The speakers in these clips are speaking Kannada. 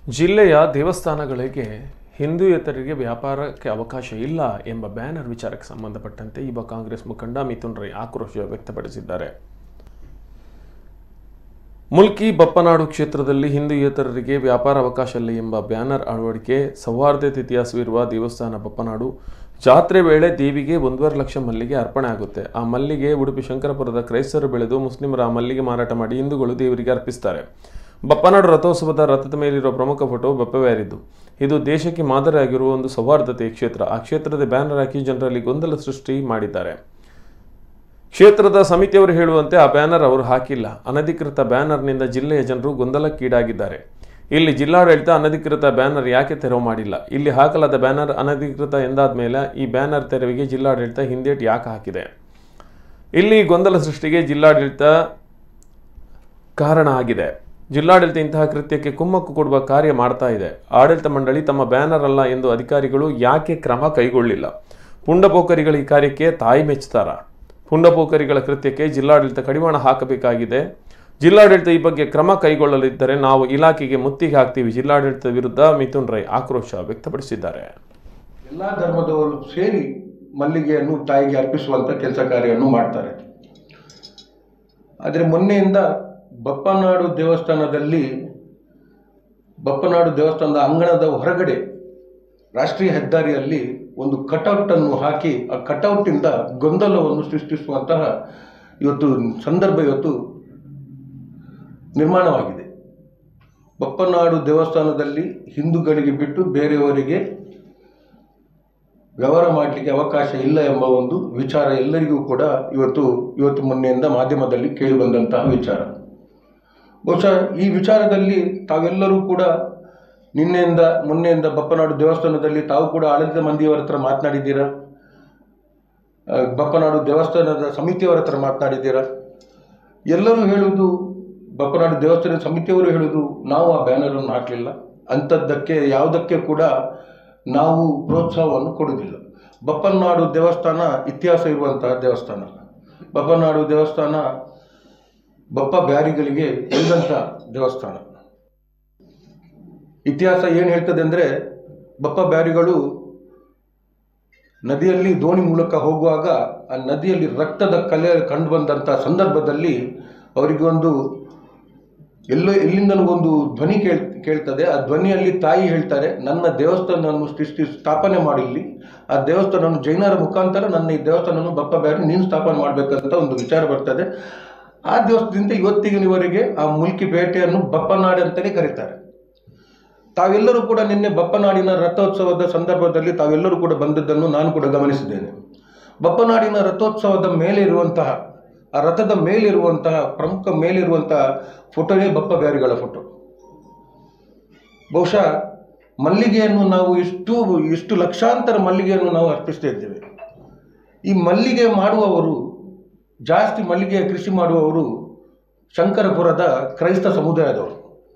ಜಿಲ್ಲೆಯ ದೇವಸ್ಥಾನಗಳಿಗೆ ಹಿಂದೂಯೇತರರಿಗೆ ವ್ಯಾಪಾರಕ್ಕೆ ಅವಕಾಶ ಇಲ್ಲ ಎಂಬ ಬ್ಯಾನರ್ ವಿಚಾರಕ್ಕೆ ಸಂಬಂಧಪಟ್ಟಂತೆ ಯುವ ಕಾಂಗ್ರೆಸ್ ಮುಖಂಡ ಮಿಥುನ್ ರೈ ಆಕ್ರೋಶ ವ್ಯಕ್ತಪಡಿಸಿದ್ದಾರೆ. ಮುಲ್ಕಿ ಬಪ್ಪನಾಡು ಕ್ಷೇತ್ರದಲ್ಲಿ ಹಿಂದೂಯೇತರರಿಗೆ ವ್ಯಾಪಾರ ಅವಕಾಶ ಇಲ್ಲ ಎಂಬ ಬ್ಯಾನರ್ ಅಳವಡಿಕೆ ಸೌಹಾರ್ದತೆ ಇತಿಹಾಸವಿರುವ ದೇವಸ್ಥಾನ ಬಪ್ಪನಾಡು ಜಾತ್ರೆ ವೇಳೆ ದೇವಿಗೆ 1.5 ಲಕ್ಷ ಮಲ್ಲಿಗೆ ಅರ್ಪಣೆ ಆಗುತ್ತೆ. ಆ ಮಲ್ಲಿಗೆ ಉಡುಪಿ ಶಂಕರಪುರದ ಕ್ರೈಸ್ತರು ಬೆಳೆದು ಮುಸ್ಲಿಮರ ಆ ಮಲ್ಲಿಗೆ ಮಾರಾಟ ಮಾಡಿ ಹಿಂದೂಗಳು ದೇವರಿಗೆ ಅರ್ಪಿಸುತ್ತಾರೆ. ಬಪ್ಪನಾಡು ರಥೋತ್ಸವದ ರಥದ ಮೇಲಿರುವ ಪ್ರಮುಖ ಫೋಟೋ ಬಪ್ಪವ್ಯಾರಿದ್ದು. ಇದು ದೇಶಕ್ಕೆ ಮಾದರಿಯಾಗಿರುವ ಒಂದು ಸೌಹಾರ್ದತೆಯ ಕ್ಷೇತ್ರ. ಆ ಕ್ಷೇತ್ರದ ಬ್ಯಾನರ್ ಹಾಕಿ ಜನರಲ್ಲಿ ಗೊಂದಲ ಸೃಷ್ಟಿ ಮಾಡಿದ್ದಾರೆ. ಕ್ಷೇತ್ರದ ಸಮಿತಿಯವರು ಹೇಳುವಂತೆ ಆ ಬ್ಯಾನರ್ ಅವರು ಹಾಕಿಲ್ಲ. ಅನಧಿಕೃತ ಬ್ಯಾನರ್ನಿಂದ ಜಿಲ್ಲೆಯ ಜನರು ಗೊಂದಲಕ್ಕೀಡಾಗಿದ್ದಾರೆ. ಇಲ್ಲಿ ಜಿಲ್ಲಾಡಳಿತ ಅನಧಿಕೃತ ಬ್ಯಾನರ್ ಯಾಕೆ ತೆರವು ಮಾಡಿಲ್ಲ? ಇಲ್ಲಿ ಹಾಕಲಾದ ಬ್ಯಾನರ್ ಅನಧಿಕೃತ ಎಂದಾದ ಮೇಲೆ ಈ ಬ್ಯಾನರ್ ತೆರವಿಗೆ ಜಿಲ್ಲಾಡಳಿತ ಹಿಂದೇಟು ಯಾಕೆ ಹಾಕಿದೆ? ಇಲ್ಲಿ ಗೊಂದಲ ಸೃಷ್ಟಿಗೆ ಜಿಲ್ಲಾಡಳಿತ ಕಾರಣ ಆಗಿದೆ. ಜಿಲ್ಲಾಡಳಿತ ಇಂತಹ ಕೃತ್ಯಕ್ಕೆ ಕುಮ್ಮಕ್ಕು ಕೊಡುವ ಕಾರ್ಯ ಮಾಡ್ತಾ ಇದೆ. ಆಡಳಿತ ಮಂಡಳಿ ತಮ್ಮ ಬ್ಯಾನರ್ ಅಲ್ಲ ಎಂದು ಅಧಿಕಾರಿಗಳು ಯಾಕೆ ಕ್ರಮ ಕೈಗೊಳ್ಳಿಲ್ಲ? ಪುಂಡಪೋಖರಿಗಳ ಈ ಕಾರ್ಯಕ್ಕೆ ತಾಯಿ ಮೆಚ್ಚುತ್ತಾರ? ಪುಂಡಪೋಖರಿಗಳ ಕೃತ್ಯಕ್ಕೆ ಜಿಲ್ಲಾಡಳಿತ ಕಡಿವಾಣ ಹಾಕಬೇಕಾಗಿದೆ. ಜಿಲ್ಲಾಡಳಿತ ಈ ಬಗ್ಗೆ ಕ್ರಮ ಕೈಗೊಳ್ಳಲಿದ್ದರೆ ನಾವು ಇಲಾಖೆಗೆ ಮುತ್ತಿಗೆ ಹಾಕ್ತೀವಿ. ಜಿಲ್ಲಾಡಳಿತದ ವಿರುದ್ಧ ಮಿಥುನ್ ರೈ ಆಕ್ರೋಶ ವ್ಯಕ್ತಪಡಿಸಿದ್ದಾರೆ. ಎಲ್ಲ ಧರ್ಮದವರು ಸೇರಿ ಮಲ್ಲಿಗೆಯನ್ನು ತಾಯಿಗೆ ಅರ್ಪಿಸುವಂತ ಕೆಲಸ ಕಾರ್ಯವನ್ನು ಮಾಡ್ತಾರೆ. ಆದರೆ ಮೊನ್ನೆಯಿಂದ ಬಪ್ಪನಾಡು ದೇವಸ್ಥಾನದ ಅಂಗಣದ ಹೊರಗಡೆ ರಾಷ್ಟ್ರೀಯ ಹೆದ್ದಾರಿಯಲ್ಲಿ ಒಂದು ಕಟೌಟ್ ಅನ್ನು ಹಾಕಿ ಆ ಕಟೌಟ್ ಇಂದ ಗೊಂದಲವನ್ನು ಸೃಷ್ಟಿಸುವಂತಹ ಸಂದರ್ಭ ಇವತ್ತು ನಿರ್ಮಾಣವಾಗಿದೆ. ಬಪ್ಪನಾಡು ದೇವಸ್ಥಾನದಲ್ಲಿ ಹಿಂದೂಗಳಿಗೆ ಬಿಟ್ಟು ಬೇರೆಯವರಿಗೆ ವ್ಯವಹಾರ ಮಾಡಲಿಕ್ಕೆ ಅವಕಾಶ ಇಲ್ಲ ಎಂಬ ಒಂದು ವಿಚಾರ ಎಲ್ಲರಿಗೂ ಕೂಡ ಇವತ್ತು ಮೊನ್ನೆಯಿಂದ ಮಾಧ್ಯಮದಲ್ಲಿ ಕೇಳಿ ಬಂದಂತಹ ವಿಚಾರ. ಬಹುಶಃ ಈ ವಿಚಾರದಲ್ಲಿ ತಾವೆಲ್ಲರೂ ಕೂಡ ಮೊನ್ನೆಯಿಂದ ಬಪ್ಪನಾಡು ದೇವಸ್ಥಾನದಲ್ಲಿ ತಾವು ಕೂಡ ಆಡಳಿತ ಮಂದಿಯವರ ಹತ್ರ ಮಾತನಾಡಿದ್ದೀರಾ, ಬಪ್ಪನಾಡು ದೇವಸ್ಥಾನದ ಸಮಿತಿಯವರ ಹತ್ರ ಮಾತನಾಡಿದ್ದೀರಾ. ಎಲ್ಲರೂ ಹೇಳುವುದು, ಬಪ್ಪನಾಡು ದೇವಸ್ಥಾನದ ಸಮಿತಿಯವರು ಹೇಳುವುದು, ನಾವು ಆ ಬ್ಯಾನರನ್ನು ಹಾಕಲಿಲ್ಲ, ಅಂಥದ್ದಕ್ಕೆ ಯಾವುದಕ್ಕೆ ಕೂಡ ನಾವು ಪ್ರೋತ್ಸಾಹವನ್ನು ಕೊಡುವುದಿಲ್ಲ. ಬಪ್ಪನಾಡು ದೇವಸ್ಥಾನ ಇತಿಹಾಸ ಇರುವಂತಹ ದೇವಸ್ಥಾನ. ಬಪ್ಪನಾಡು ದೇವಸ್ಥಾನ ಬಪ್ಪ ಬ್ಯಾರಿಗಳಿಗೆ ಉಳಿದಂಥ ದೇವಸ್ಥಾನ. ಇತಿಹಾಸ ಏನು ಹೇಳ್ತದೆ ಅಂದರೆ, ಬಪ್ಪ ಬ್ಯಾರಿಗಳು ನದಿಯಲ್ಲಿ ದೋಣಿ ಮೂಲಕ ಹೋಗುವಾಗ ಆ ನದಿಯಲ್ಲಿ ರಕ್ತದ ಕಲೆ ಕಂಡು ಬಂದಂಥ ಸಂದರ್ಭದಲ್ಲಿ ಅವರಿಗೆ ಎಲ್ಲಿಂದಲೂ ಒಂದು ಧ್ವನಿ ಕೇಳ್ತದೆ. ಆ ಧ್ವನಿಯಲ್ಲಿ ತಾಯಿ ಹೇಳ್ತಾರೆ, ನನ್ನ ದೇವಸ್ಥಾನವನ್ನು ಸ್ಥಾಪನೆ ಮಾಡಿಲ್ಲಿ, ಆ ದೇವಸ್ಥಾನವನ್ನು ಜೈನರ ಮುಖಾಂತರ ನನ್ನ ಈ ದೇವಸ್ಥಾನವನ್ನು ಬಪ್ಪ ಬ್ಯಾರಿ ನೀನು ಸ್ಥಾಪನೆ ಮಾಡಬೇಕಂತ ಒಂದು ವಿಚಾರ ಬರ್ತದೆ. ಆ ದಿವಸದಿಂದ ಇವತ್ತಿಗಿನವರೆಗೆ ಆ ಮುಲ್ಕಿ ಬೇಟೆಯನ್ನು ಬಪ್ಪನಾಡು ಅಂತಲೇ ಕರೀತಾರೆ. ತಾವೆಲ್ಲರೂ ಕೂಡ ನಿನ್ನೆ ಬಪ್ಪನಾಡಿನ ರಥೋತ್ಸವದ ಸಂದರ್ಭದಲ್ಲಿ ತಾವೆಲ್ಲರೂ ಕೂಡ ಬಂದದ್ದನ್ನು ನಾನು ಕೂಡ ಗಮನಿಸಿದ್ದೇನೆ. ಬಪ್ಪನಾಡಿನ ರಥೋತ್ಸವದ ಮೇಲೆ ಇರುವಂತಹ, ಆ ರಥದ ಮೇಲಿರುವಂತಹ ಪ್ರಮುಖ ಮೇಲಿರುವಂತಹ ಫೋಟೋನೇ ಬಪ್ಪ ಬ್ಯಾರಿಗಳ ಫೋಟೋ. ಬಹುಶಃ ಮಲ್ಲಿಗೆಯನ್ನು ನಾವು ಇಷ್ಟು ಲಕ್ಷಾಂತರ ಮಲ್ಲಿಗೆಯನ್ನು ನಾವು ಅರ್ಪಿಸ್ತಾ ಇದ್ದೇವೆ. ಈ ಮಲ್ಲಿಗೆ ಮಾಡುವವರು, ಜಾಸ್ತಿ ಮಲ್ಲಿಗೆಯ ಕೃಷಿ ಮಾಡುವವರು ಶಂಕರಪುರದ ಕ್ರೈಸ್ತ ಸಮುದಾಯದವರು.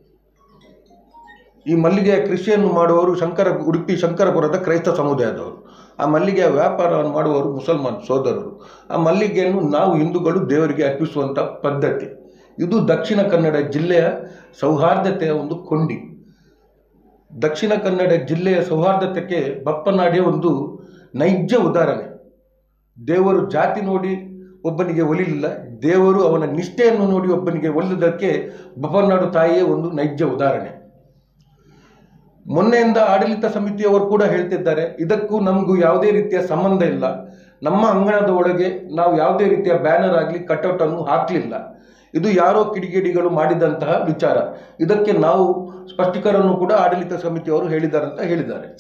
ಈ ಮಲ್ಲಿಗೆಯ ಕೃಷಿಯನ್ನು ಮಾಡುವವರು ಉಡುಪಿ ಶಂಕರಪುರದ ಕ್ರೈಸ್ತ ಸಮುದಾಯದವರು. ಆ ಮಲ್ಲಿಗೆಯ ವ್ಯಾಪಾರವನ್ನು ಮಾಡುವವರು ಮುಸಲ್ಮಾನ್ ಸೋದರರು. ಆ ಮಲ್ಲಿಗೆಯನ್ನು ನಾವು ಹಿಂದೂಗಳು ದೇವರಿಗೆ ಅರ್ಪಿಸುವಂಥ ಪದ್ಧತಿ. ಇದು ದಕ್ಷಿಣ ಕನ್ನಡ ಜಿಲ್ಲೆಯ ಸೌಹಾರ್ದತೆಯ ಒಂದು ಕೊಂಡಿ. ದಕ್ಷಿಣ ಕನ್ನಡ ಜಿಲ್ಲೆಯ ಸೌಹಾರ್ದತೆಗೆ ಬಪ್ಪನಾಡಿಯ ಒಂದು ನೈಜ ಉದಾಹರಣೆ. ದೇವರು ಜಾತಿ ನೋಡಿ ಒಬ್ಬನಿಗೆ ಒಲಿಲಿಲ್ಲ, ದೇವರು ಅವನ ನಿಷ್ಠೆಯನ್ನು ನೋಡಿ ಒಬ್ಬನಿಗೆ ಒಲಿದಕ್ಕೆ ಬಪ್ಪನಾಡು ತಾಯಿಯೇ ಒಂದು ನೈಜ ಉದಾಹರಣೆ. ಮೊನ್ನೆಯಿಂದ ಆಡಳಿತ ಸಮಿತಿಯವರು ಕೂಡ ಹೇಳ್ತಿದ್ದಾರೆ, ಇದಕ್ಕೂ ನಮಗೂ ಯಾವುದೇ ರೀತಿಯ ಸಂಬಂಧ ಇಲ್ಲ, ನಮ್ಮ ಅಂಗಣದ ಒಳಗೆ ನಾವು ಯಾವುದೇ ರೀತಿಯ ಬ್ಯಾನರ್ ಆಗಲಿ ಕಟೌಟ್ ಅನ್ನು ಹಾಕಲಿಲ್ಲ, ಇದು ಯಾರೋ ಕಿಡಿಗೇಡಿಗಳು ಮಾಡಿದಂತಹ ವಿಚಾರ, ಇದಕ್ಕೆ ನಾವು ಸ್ಪಷ್ಟೀಕರಣವನ್ನು ಕೂಡ ಆಡಳಿತ ಸಮಿತಿಯವರು ಹೇಳಿದ್ದಾರೆ ಅಂತ ಹೇಳಿದ್ದಾರೆ.